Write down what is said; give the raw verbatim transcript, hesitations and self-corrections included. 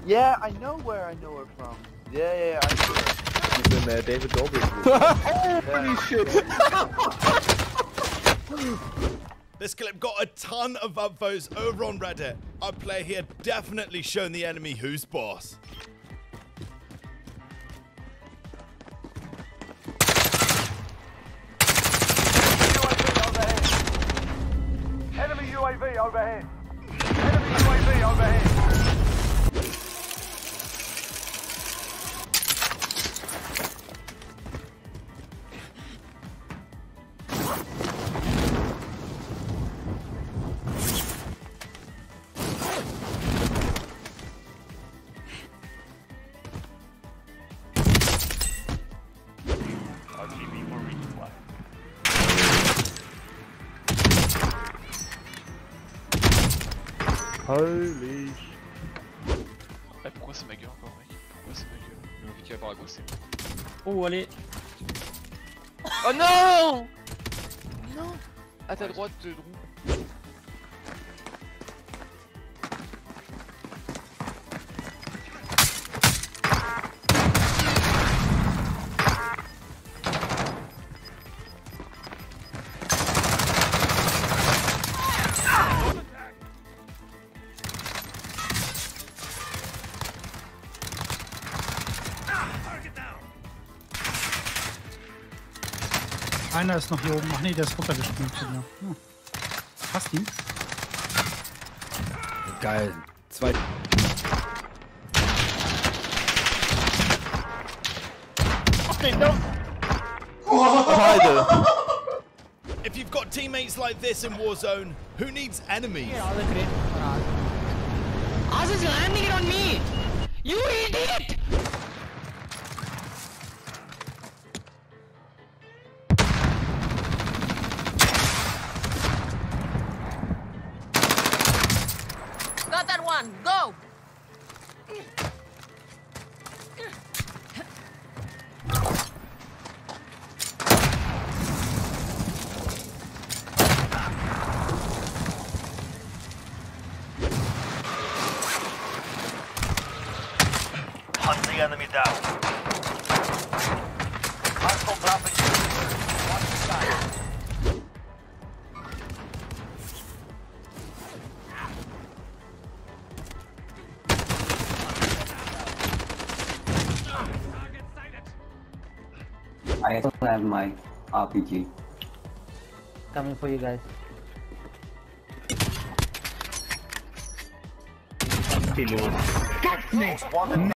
Yeah, I know where I know her from. Yeah, yeah, yeah, I know her. She's in uh, David Dobrik's Holy shit! This clip got a ton of upvotes over on Reddit. Our player here definitely shown the enemy who's boss. Enemy U A V overhead. Enemy U A V overhead. Holy sh... Eh, pourquoi c'est ma gueule encore, mec? Pourquoi c'est ma gueule? Le Vicky va pas ragrosser. Oh, allez. Oh non! Non! À ta droite, Drew. Einer ist noch hier oben. Ach nee, der ist runtergesprungen. Ja. Hm. Hast ihn? Geil. Zwei. Okay, no. Beide. If you've got teammates like this in Warzone, who needs enemies? Oz is landing it on me! You idiot! Got that one! Go! Hunt the enemy down. Hostile dropping. Watch the side. I also have my R P G. Coming for you guys. One